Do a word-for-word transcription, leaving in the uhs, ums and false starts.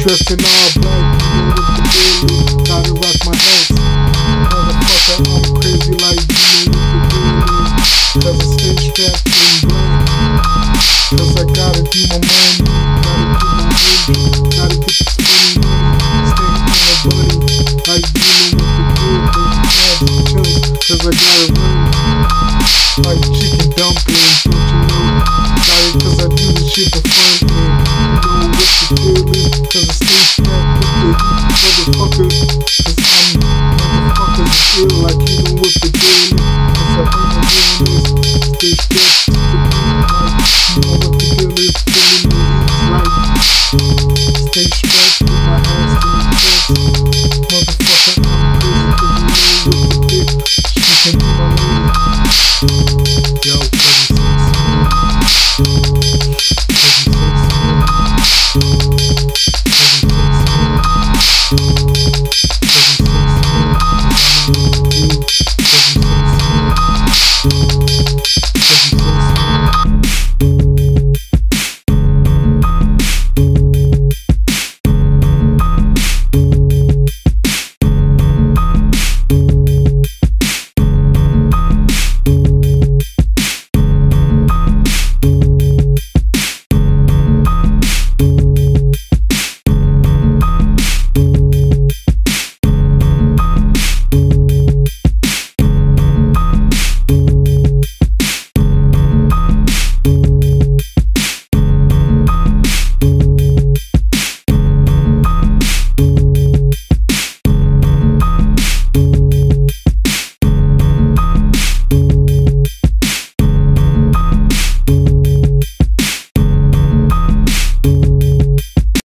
Dressed in all black, you know what the deal is. Gotta rock my ass. Motherfucker, I'm crazy like you know what the deal is. Cause I stay strapped in black. Cause I gotta do my money, gotta do my business, gotta get this money, money. Stay on a buddy, like you know what the deal is. Cause I gotta run like chicken.